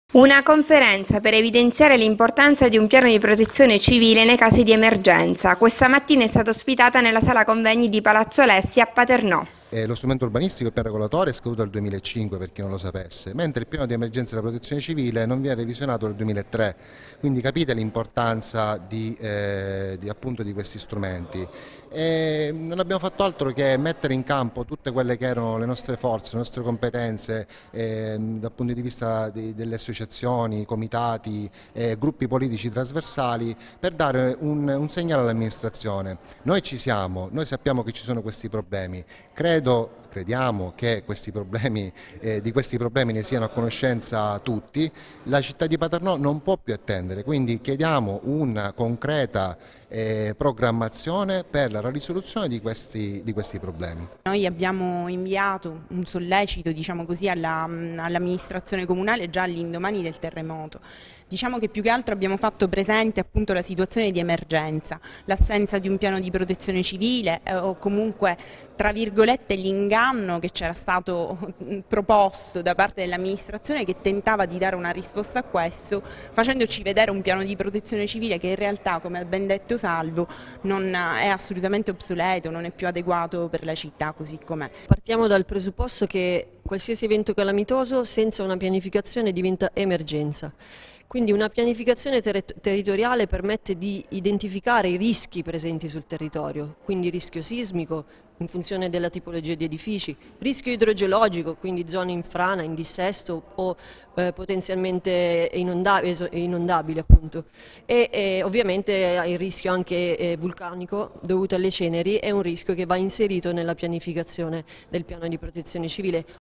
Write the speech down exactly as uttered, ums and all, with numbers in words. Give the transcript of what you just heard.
Una conferenza per evidenziare l'importanza di un piano di protezione civile nei casi di emergenza. Questa mattina è stata ospitata nella sala convegni di Palazzo Lessi a Paternò. Eh, lo strumento urbanistico, il piano regolatore, è scaduto nel duemilacinque, per chi non lo sapesse, mentre il piano di emergenza della protezione civile non viene revisionato nel duemilatré, quindi capite l'importanza di, eh, di, appunto, di questi strumenti. E non abbiamo fatto altro che mettere in campo tutte quelle che erano le nostre forze, le nostre competenze eh, dal punto di vista di, delle associazioni, comitati, eh, gruppi politici trasversali, per dare un, un segnale all'amministrazione. Noi ci siamo, noi sappiamo che ci sono questi problemi. Credo, crediamo che questi problemi, eh, di questi problemi ne siano a conoscenza tutti. La città di Paternò non può più attendere, quindi chiediamo una concreta eh, programmazione per la risoluzione di questi, di questi problemi. Noi abbiamo inviato un sollecito, diciamo così, all'amministrazione comunale già all'indomani del terremoto. Diciamo che più che altro abbiamo fatto presente appunto la situazione di emergenza, l'assenza di un piano di protezione civile eh, o comunque tra virgolette l'inganno che c'era stato proposto da parte dell'amministrazione, che tentava di dare una risposta a questo facendoci vedere un piano di protezione civile che in realtà, come ha ben detto Salvo, non è assolutamente obsoleto, non è più adeguato per la città così com'è. Partiamo dal presupposto che qualsiasi evento calamitoso senza una pianificazione diventa emergenza. Quindi una pianificazione ter territoriale permette di identificare i rischi presenti sul territorio, quindi rischio sismico in funzione della tipologia di edifici, rischio idrogeologico, quindi zone in frana, in dissesto o eh, potenzialmente inondabili, inondabili appunto. E, e ovviamente il rischio anche eh, vulcanico dovuto alle ceneri è un rischio che va inserito nella pianificazione del piano di protezione civile,